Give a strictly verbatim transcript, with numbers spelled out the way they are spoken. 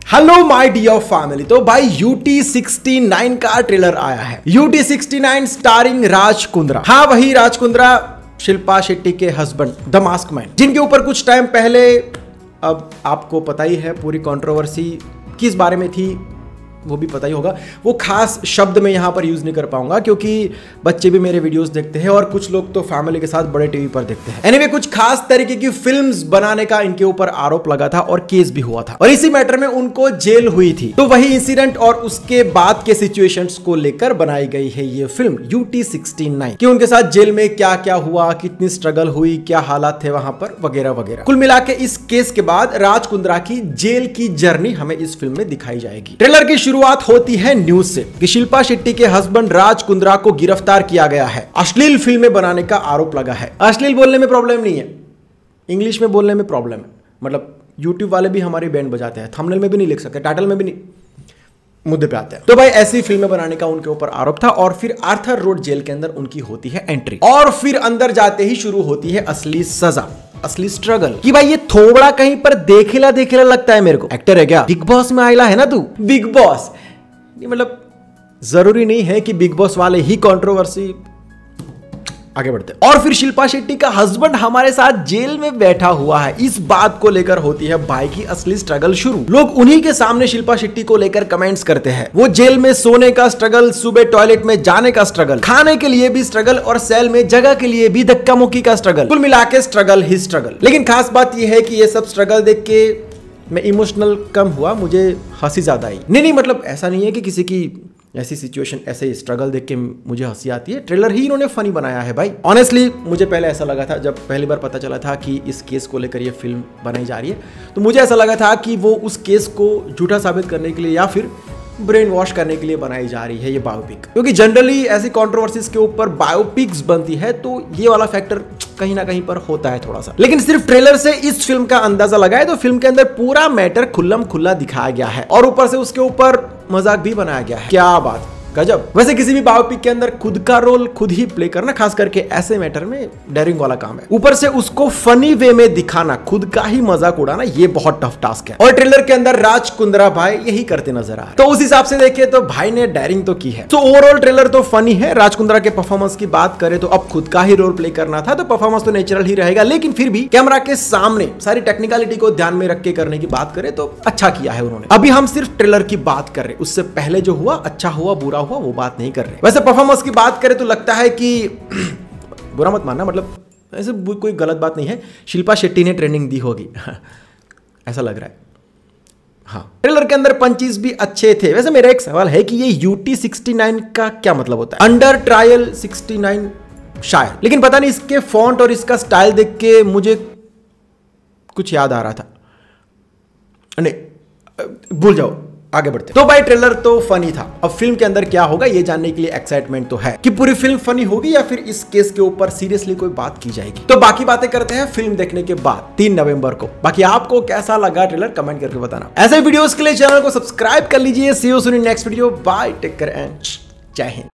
Hello my dear family. तो भाई U T sixty nine का ट्रेलर आया है। U T sixty nine starring Raj Kundra. हाँ, वही राज कुंद्रा, शिल्पा शेट्टी के हस्बैंड, द मास्क मैन, जिनके ऊपर कुछ टाइम पहले, अब आपको पता ही है पूरी कंट्रोवर्सी किस बारे में थी, वो भी पता ही होगा। वो खास शब्द मैं यहाँ पर यूज नहीं कर पाऊंगा क्योंकि बच्चे भी मेरे वीडियोस देखते हैं और कुछ लोग तो फैमिली के साथ बड़े टीवी पर देखते हैं। एनीवे, कुछ खास तरीके की फिल्म्स बनाने का इनके ऊपर आरोप लगा था और केस भी हुआ था और इसी मैटर में उनको जेल हुई थी। तो वही इंसिडेंट और उसके बाद के सिचुएशंस को लेकर बनाई गई है ये film U T sixty nine कि उनके साथ जेल में क्या क्या हुआ, कितनी स्ट्रगल हुई, क्या हालात थे वहां पर, वगैरह वगैरह। कुल मिला के इस केस के बाद राज कुंद्रा की जेल की जर्नी हमें इस फिल्म में दिखाई जाएगी। ट्रेलर की शुरुआत होती है न्यूज से कि शिल्पा शेट्टी के हस्बैंड राज कुंद्रा को गिरफ्तार किया गया है। अश्लील फिल्में बनाने का आरोप लगा है। अश्लील बोलने में प्रॉब्लम नहीं है, इंग्लिश में बोलने में प्रॉब्लम है। मतलब यूट्यूब वाले भी हमारी बैंड बजाते हैं, थंबनेल में भी नहीं लिख सकते, टाइटल में भी नहीं। मुद्दे पे आते हैं। तो भाई ऐसी फिल्में बनाने का उनके ऊपर आरोप था और फिर आर्थर रोड जेल के अंदर उनकी होती है एंट्री और फिर अंदर जाते ही शुरू होती है असली सजा, असली स्ट्रगल कि भाई ये थोड़ा कहीं पर देखेला देखेला लगता है मेरे को। एक्टर है क्या? बिग बॉस में आयला है ना तू, बिग बॉस। मतलब जरूरी नहीं है कि बिग बॉस वाले ही कंट्रोवर्सी। आगे बढ़ते हैं। और फिर शिल्पा शेट्टी का हस्बैंड हमारे साथ जेल में बैठा हुआ है। इस बात को लेकर होती है भाई की असली स्ट्रगल शुरू। लोग उन्हीं के सामने शिल्पा शेट्टी को लेकर कमेंट्स करते हैं। वो जेल में सोने का स्ट्रगल, सुबह टॉयलेट में जाने का स्ट्रगल, खाने के लिए भी स्ट्रगल और सेल में जगह के लिए भी धक्का मुक्की का स्ट्रगल। कुल मिला के स्ट्रगल ही स्ट्रगल। लेकिन खास बात यह है कि ये सब स्ट्रगल देख के मैं इमोशनल कम हुआ, मुझे हंसी ज्यादा आई। नहीं नहीं मतलब ऐसा नहीं है कि किसी की ऐसी सिचुएशन, ऐसे स्ट्रगल देख के मुझे हंसी आती है। ट्रेलर ही इन्होंने फनी बनाया है भाई। ऑनेस्टली मुझे पहले ऐसा लगा था, जब पहली बार पता चला था कि इस केस को लेकर ये फिल्म बनाई जा रही है, तो मुझे ऐसा लगा था कि वो उस केस को झूठा साबित करने के लिए या फिर ब्रेन वॉश करने के लिए बनाई जा रही है ये बायोपिक। क्योंकि जनरली ऐसी कंट्रोवर्सीज के ऊपर बायोपिक्स बनती है तो ये वाला फैक्टर कहीं ना कहीं पर होता है थोड़ा सा। लेकिन सिर्फ ट्रेलर से इस फिल्म का अंदाजा लगाए तो फिल्म के अंदर पूरा मैटर खुल्लम खुल्ला दिखाया गया है और ऊपर से उसके ऊपर मजाक भी बनाया गया है। क्या बात, गजब। वैसे किसी भी बायोपिक के अंदर खुद का रोल खुद ही प्ले करना, खास करके ऐसे मैटर में, डेयरिंग वाला काम है। ऊपर से उसको फनी वे में दिखाना, खुद का ही मजाक उड़ाना, ये बहुत टफ टास्क है। और ट्रेलर के अंदर राज कुंद्रा भाई यही करते नजर आ रहे हैं। तो उस हिसाब से देखिए तो भाई ने डेयरिंग तो की है। तो ओवरऑल ट्रेलर तो फनी है। राज कुंद्रा के परफॉर्मेंस की बात करें तो अब खुद का ही रोल प्ले करना था तो परफॉर्मेंस तो नेचुरल ही रहेगा, लेकिन फिर भी कैमरा के सामने सारी टेक्निकलिटी को ध्यान में रख के करने की बात करें तो अच्छा किया है उन्होंने। अभी हम सिर्फ ट्रेलर की बात कर रहे, उससे पहले जो हुआ, अच्छा हुआ बुरा हुआ, वो बात नहीं कर रहे। वैसे परफॉर्मेंस की बात करें तो लगता है कि बुरा मत मानना, मतलब ऐसे कोई गलत बात नहीं है, शिल्पा शेट्टी ने ट्रेनिंग दी होगी ऐसा लग रहा है। हाँ, ट्रेलर के अंदर पंचीज भी अच्छे थे। वैसे मेरा एक सवाल है कि ये यू टी सिक्सटी नाइन का क्या मतलब होता है? अंडर ट्रायल सिक्सटी नाइन शायद, लेकिन पता नहीं, इसके फॉन्ट और इसका स्टाइल देख के मुझे कुछ याद आ रहा था। नहीं, भूल जाओ, आगे बढ़ते। तो भाई ट्रेलर तो फनी था। अब फिल्म के अंदर क्या होगा ये जानने के लिए एक्साइटमेंट तो है कि पूरी फिल्म फनी होगी या फिर इस केस के ऊपर सीरियसली कोई बात की जाएगी। तो बाकी बातें करते हैं फिल्म देखने के बाद तीन नवंबर को। बाकी आपको कैसा लगा ट्रेलर कमेंट करके बताना। ऐसे वीडियोस के लिए चैनल को सब्सक्राइब कर लीजिए। See you soon in next video. Bye, take care and Jai Hind.